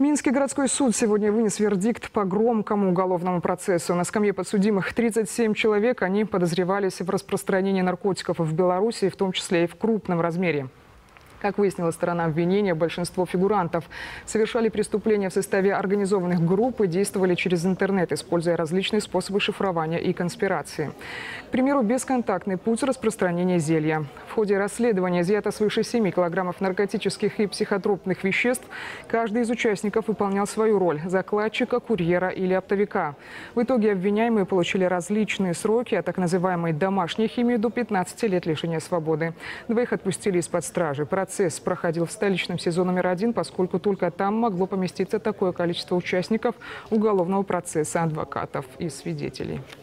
Минский городской суд сегодня вынес вердикт по громкому уголовному процессу. На скамье подсудимых 37 человек. Они подозревались в распространении наркотиков в Беларуси, в том числе и в крупном размере. Как выяснила сторона обвинения, большинство фигурантов совершали преступления в составе организованных групп и действовали через интернет, используя различные способы шифрования и конспирации. К примеру, бесконтактный путь распространения зелья. В ходе расследования изъято свыше 7 килограммов наркотических и психотропных веществ. Каждый из участников выполнял свою роль – закладчика, курьера или оптовика. В итоге обвиняемые получили различные сроки, от так называемой домашней химии до 15 лет лишения свободы. Двоих отпустили из-под стражи. Процесс проходил в столичном СИЗО номер 1, поскольку только там могло поместиться такое количество участников уголовного процесса, адвокатов и свидетелей.